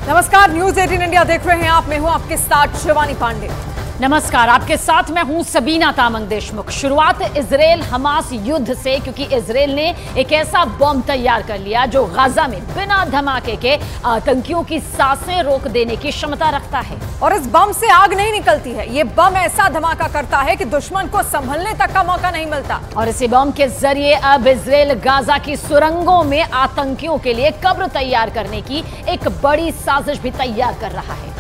नमस्कार, news 18 India देख रहे हैं आप। मैं हूं आपके साथ शिवानी पांडे। नमस्कार, आपके साथ मैं हूं सबीना तामंग देशमुख। शुरुआत इजराइल हमास युद्ध से, क्योंकि इजराइल ने एक ऐसा बम तैयार कर लिया जो गाजा में बिना धमाके के आतंकियों की सांसें रोक देने की क्षमता रखता है। और इस बम से आग नहीं निकलती है, ये बम ऐसा धमाका करता है कि दुश्मन को संभलने तक का मौका नहीं मिलता। और इसी बम के जरिए अब इजराइल गाजा की सुरंगों में आतंकियों के लिए कब्र तैयार करने की एक बड़ी साजिश भी तैयार कर रहा है।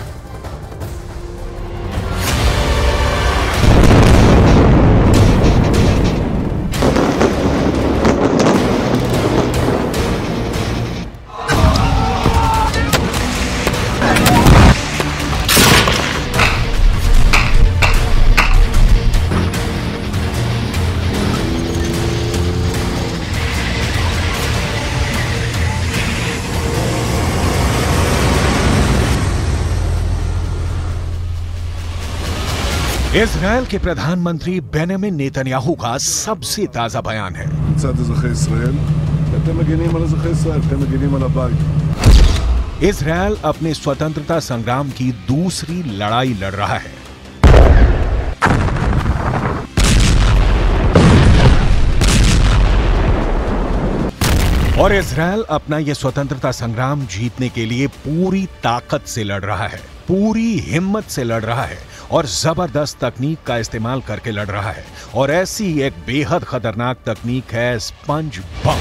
इजरायल के प्रधानमंत्री बेंजामिन नेतन्याहू का सबसे ताजा बयान है। इजरायल अपने स्वतंत्रता संग्राम की दूसरी लड़ाई लड़ रहा है। और इजरायल अपना यह स्वतंत्रता संग्राम जीतने के लिए पूरी ताकत से लड़ रहा है, पूरी हिम्मत से लड़ रहा है और जबरदस्त तकनीक का इस्तेमाल करके लड़ रहा है। और ऐसी एक बेहद खतरनाक तकनीक है स्पंज बम।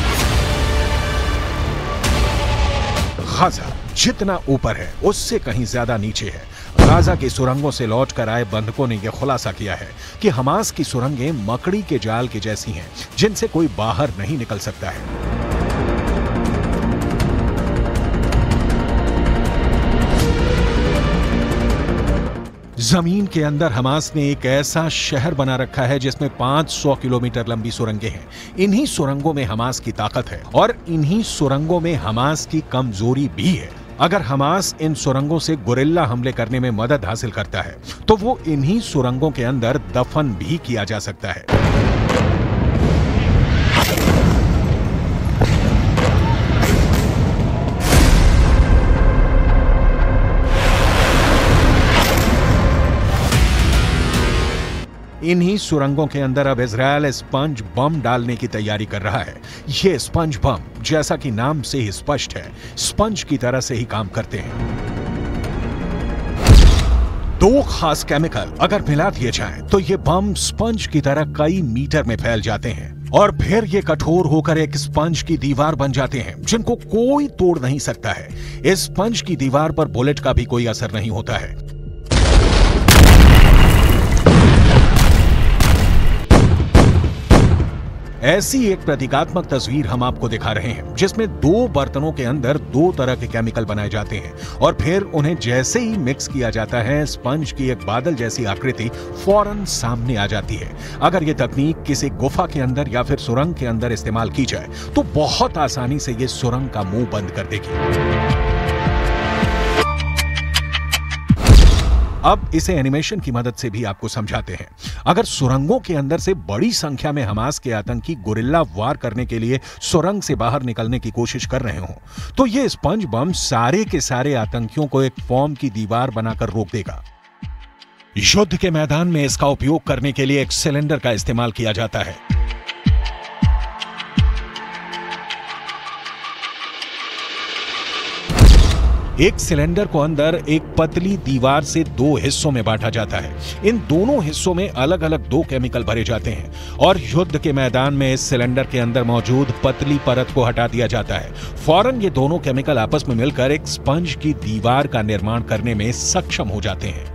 गाजा जितना ऊपर है उससे कहीं ज्यादा नीचे है। गाजा की सुरंगों से लौटकर आए बंधकों ने यह खुलासा किया है कि हमास की सुरंगें मकड़ी के जाल की जैसी हैं, जिनसे कोई बाहर नहीं निकल सकता है। जमीन के अंदर हमास ने एक ऐसा शहर बना रखा है जिसमें 500 किलोमीटर लंबी सुरंगें हैं। इन्हीं सुरंगों में हमास की ताकत है और इन्हीं सुरंगों में हमास की कमजोरी भी है। अगर हमास इन सुरंगों से गुरिल्ला हमले करने में मदद हासिल करता है तो वो इन्हीं सुरंगों के अंदर दफन भी किया जा सकता है। इन्हीं सुरंगों के अंदर अब इजरायल स्पंज बम डालने की तैयारी कर रहा है। ये स्पंज बम, जैसा कि नाम से ही स्पष्ट है, स्पंज की तरह से ही काम करते हैं। दो खास केमिकल अगर मिला दिए जाएं, तो ये बम स्पंज की तरह कई मीटर में फैल जाते हैं और फिर ये कठोर होकर एक स्पंज की दीवार बन जाते हैं जिनको कोई तोड़ नहीं सकता है। इस स्पंज की दीवार पर बुलेट का भी कोई असर नहीं होता है। ऐसी एक प्रतीकात्मक तस्वीर हम आपको दिखा रहे हैं जिसमें दो बर्तनों के अंदर दो तरह के केमिकल बनाए जाते हैं और फिर उन्हें जैसे ही मिक्स किया जाता है, स्पंज की एक बादल जैसी आकृति फौरन सामने आ जाती है। अगर यह तकनीक किसी गुफा के अंदर या फिर सुरंग के अंदर इस्तेमाल की जाए तो बहुत आसानी से यह सुरंग का मुंह बंद कर देगी। अब इसे एनिमेशन की मदद से भी आपको समझाते हैं। अगर सुरंगों के अंदर से बड़ी संख्या में हमास के आतंकी गुरिल्ला वार करने के लिए सुरंग से बाहर निकलने की कोशिश कर रहे हो तो ये स्पंज बम सारे के सारे आतंकियों को एक फॉर्म की दीवार बनाकर रोक देगा। युद्ध के मैदान में इसका उपयोग करने के लिए एक सिलेंडर का इस्तेमाल किया जाता है। एक सिलेंडर को अंदर एक पतली दीवार से दो हिस्सों में बांटा जाता है। इन दोनों हिस्सों में अलग अलग दो केमिकल भरे जाते हैं और युद्ध के मैदान में इस सिलेंडर के अंदर मौजूद पतली परत को हटा दिया जाता है। फौरन ये दोनों केमिकल आपस में मिलकर एक स्पंज की दीवार का निर्माण करने में सक्षम हो जाते हैं।